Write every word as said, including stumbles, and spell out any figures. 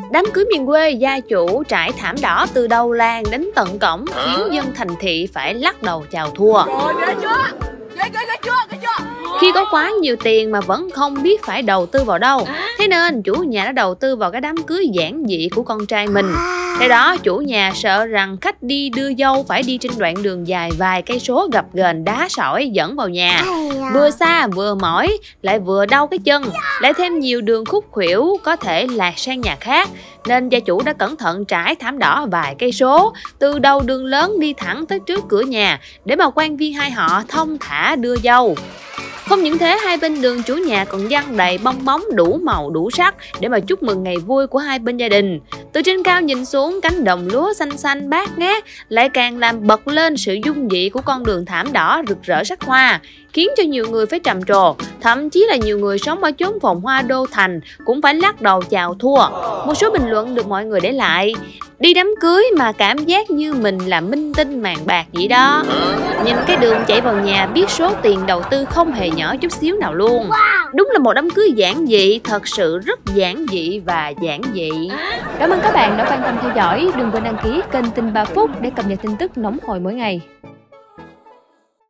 Đám cưới miền quê, gia chủ trải thảm đỏ từ đầu làng đến tận cổng khiến dân thành thị phải lắc đầu chào thua. Khi có quá nhiều tiền mà vẫn không biết phải đầu tư vào đâu, thế nên chủ nhà đã đầu tư vào cái đám cưới giản dị của con trai mình. Thế đó, chủ nhà sợ rằng khách đi đưa dâu phải đi trên đoạn đường dài vài cây số gập ghềnh đá sỏi dẫn vào nhà. Vừa xa vừa mỏi, lại vừa đau cái chân, lại thêm nhiều đường khúc khuỷu có thể lạc sang nhà khác. Nên gia chủ đã cẩn thận trải thảm đỏ vài cây số, từ đầu đường lớn đi thẳng tới trước cửa nhà để mà quan viên hai họ thông thả đưa dâu. Không những thế, hai bên đường chủ nhà còn dăng đầy bong bóng đủ màu đủ sắc để mà chúc mừng ngày vui của hai bên gia đình. Từ trên cao nhìn xuống, cánh đồng lúa xanh xanh bát ngát lại càng làm bật lên sự dung dị của con đường thảm đỏ rực rỡ sắc hoa, khiến cho nhiều người phải trầm trồ. Thậm chí là nhiều người sống ở chốn phồn hoa đô thành cũng phải lắc đầu chào thua. Một số bình luận được mọi người để lại: đi đám cưới mà cảm giác như mình là minh tinh màn bạc vậy đó. Nhìn cái đường chạy vào nhà biết số tiền đầu tư không hề nhỏ chút xíu nào luôn. Đúng là một đám cưới giản dị, thật sự rất giản dị và giản dị. Cảm ơn các bạn đã quan tâm theo dõi. Đừng quên đăng ký kênh Tin ba Phút để cập nhật tin tức nóng hổi mỗi ngày.